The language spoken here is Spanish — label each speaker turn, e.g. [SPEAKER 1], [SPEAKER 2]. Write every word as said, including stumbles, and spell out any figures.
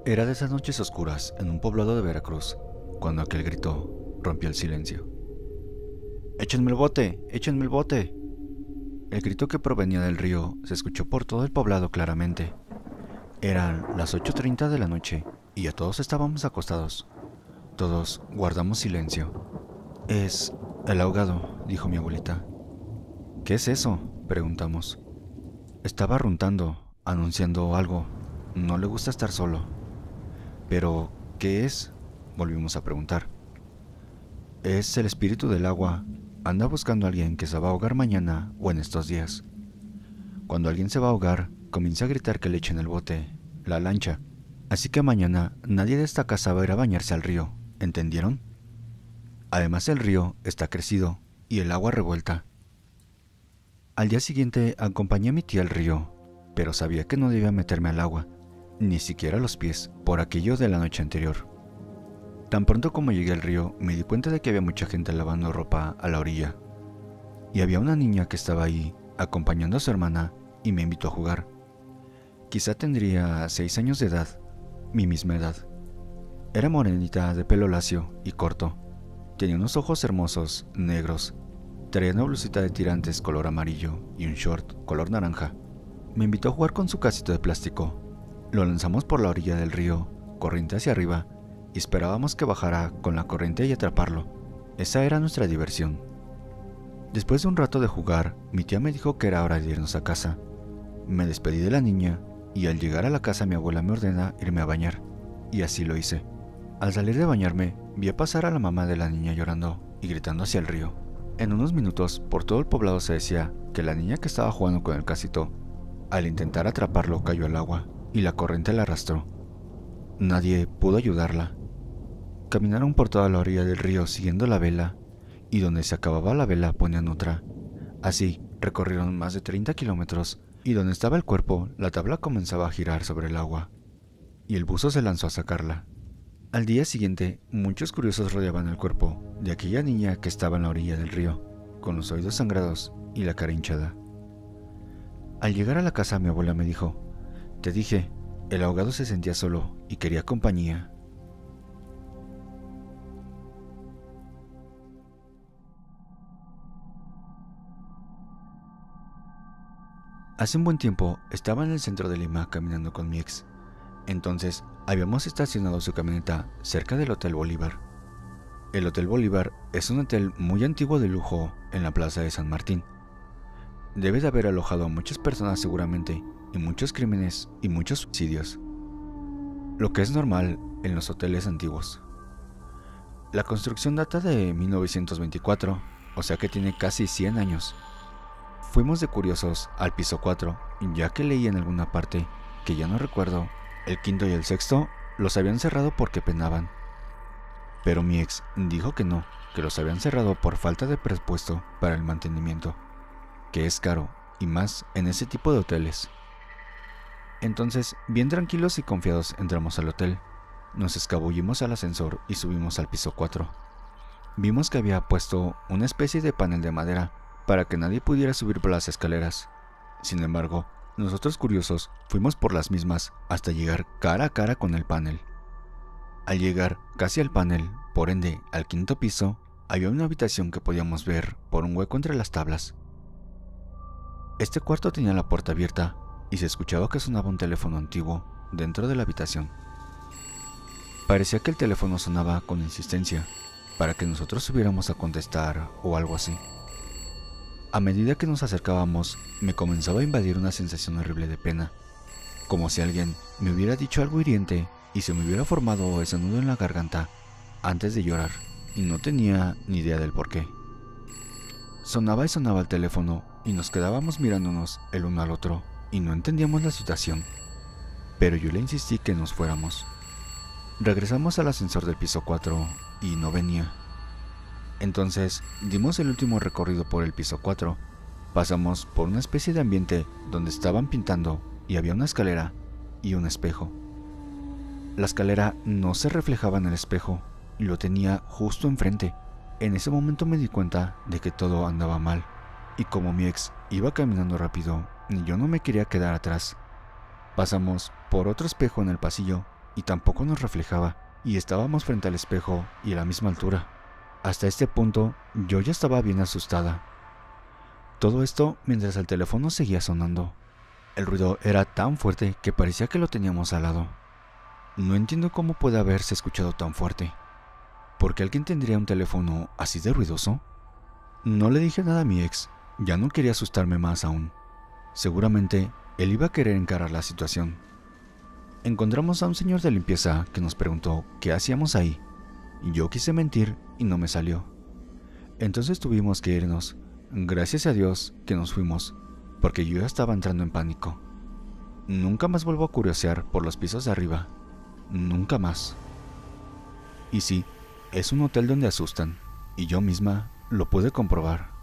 [SPEAKER 1] Era de esas noches oscuras en un poblado de Veracruz, cuando aquel grito rompió el silencio. ¡Échenme el bote! ¡Échenme el bote! El grito que provenía del río se escuchó por todo el poblado claramente. Eran las ocho treinta de la noche y ya todos estábamos acostados. Todos guardamos silencio. Es el ahogado, dijo mi abuelita. ¿Qué es eso?, preguntamos. Estaba runtando, anunciando algo. No le gusta estar solo. ¿Pero qué es?, volvimos a preguntar. Es el espíritu del agua. Anda buscando a alguien que se va a ahogar mañana o en estos días. Cuando alguien se va a ahogar, comienza a gritar que le echen el bote, la lancha. Así que mañana nadie de esta casa va a ir a bañarse al río, ¿entendieron? Además el río está crecido y el agua revuelta. Al día siguiente acompañé a mi tía al río, pero sabía que no debía meterme al agua, ni siquiera los pies, por aquello de la noche anterior. Tan pronto como llegué al río, me di cuenta de que había mucha gente lavando ropa a la orilla. Y había una niña que estaba ahí, acompañando a su hermana, y me invitó a jugar. Quizá tendría seis años de edad, mi misma edad. Era morenita, de pelo lacio y corto. Tenía unos ojos hermosos, negros. Traía una blusita de tirantes color amarillo y un short color naranja. Me invitó a jugar con su casito de plástico. Lo lanzamos por la orilla del río, corriente hacia arriba, y esperábamos que bajara con la corriente y atraparlo. Esa era nuestra diversión. Después de un rato de jugar, mi tía me dijo que era hora de irnos a casa. Me despedí de la niña, y al llegar a la casa mi abuela me ordena irme a bañar, y así lo hice. Al salir de bañarme, vi a pasar a la mamá de la niña llorando y gritando hacia el río. En unos minutos, por todo el poblado se decía que la niña que estaba jugando con el casito, al intentar atraparlo cayó al agua, y la corriente la arrastró. Nadie pudo ayudarla. Caminaron por toda la orilla del río siguiendo la vela, y donde se acababa la vela ponían otra. Así, recorrieron más de treinta kilómetros, y donde estaba el cuerpo, la tabla comenzaba a girar sobre el agua, y el buzo se lanzó a sacarla. Al día siguiente, muchos curiosos rodeaban el cuerpo de aquella niña que estaba en la orilla del río, con los oídos sangrados y la cara hinchada. Al llegar a la casa, mi abuela me dijo: «Te dije, el ahogado se sentía solo y quería compañía». Hace un buen tiempo estaba en el centro de Lima caminando con mi ex. Entonces habíamos estacionado su camioneta cerca del Hotel Bolívar. El Hotel Bolívar es un hotel muy antiguo de lujo en la plaza de San Martín. Debe de haber alojado a muchas personas seguramente, y muchos crímenes y muchos suicidios. Lo que es normal en los hoteles antiguos. La construcción data de mil novecientos veinticuatro, o sea que tiene casi cien años. Fuimos de curiosos al piso cuatro, ya que leí en alguna parte, que ya no recuerdo, el quinto y el sexto los habían cerrado porque penaban. Pero mi ex dijo que no, que los habían cerrado por falta de presupuesto para el mantenimiento, que es caro, y más en ese tipo de hoteles. Entonces, bien tranquilos y confiados, entramos al hotel. Nos escabullimos al ascensor y subimos al piso cuatro. Vimos que había puesto una especie de panel de madera para que nadie pudiera subir por las escaleras. Sin embargo, nosotros curiosos fuimos por las mismas hasta llegar cara a cara con el panel. Al llegar casi al panel, por ende al quinto piso, había una habitación que podíamos ver por un hueco entre las tablas. Este cuarto tenía la puerta abierta y se escuchaba que sonaba un teléfono antiguo dentro de la habitación. Parecía que el teléfono sonaba con insistencia para que nosotros subiéramos a contestar o algo así. A medida que nos acercábamos, me comenzaba a invadir una sensación horrible de pena, como si alguien me hubiera dicho algo hiriente y se me hubiera formado ese nudo en la garganta antes de llorar, y no tenía ni idea del por qué. Sonaba y sonaba el teléfono y nos quedábamos mirándonos el uno al otro y no entendíamos la situación, pero yo le insistí que nos fuéramos. Regresamos al ascensor del piso cuatro y no venía. Entonces dimos el último recorrido por el piso cuatro. Pasamos por una especie de ambiente donde estaban pintando y había una escalera y un espejo. La escalera no se reflejaba en el espejo y lo tenía justo enfrente. En ese momento me di cuenta de que todo andaba mal, y como mi ex iba caminando rápido y yo no me quería quedar atrás, pasamos por otro espejo en el pasillo y tampoco nos reflejaba, y estábamos frente al espejo y a la misma altura. Hasta este punto, yo ya estaba bien asustada. Todo esto mientras el teléfono seguía sonando. El ruido era tan fuerte que parecía que lo teníamos al lado. No entiendo cómo puede haberse escuchado tan fuerte. ¿Por qué alguien tendría un teléfono así de ruidoso? No le dije nada a mi ex, ya no quería asustarme más aún. Seguramente él iba a querer encarar la situación. Encontramos a un señor de limpieza que nos preguntó qué hacíamos ahí. Yo quise mentir y no me salió. Entonces tuvimos que irnos. Gracias a Dios que nos fuimos, porque yo ya estaba entrando en pánico. Nunca más vuelvo a curiosear por los pisos de arriba. Nunca más. Y sí, es un hotel donde asustan, y yo misma lo pude comprobar.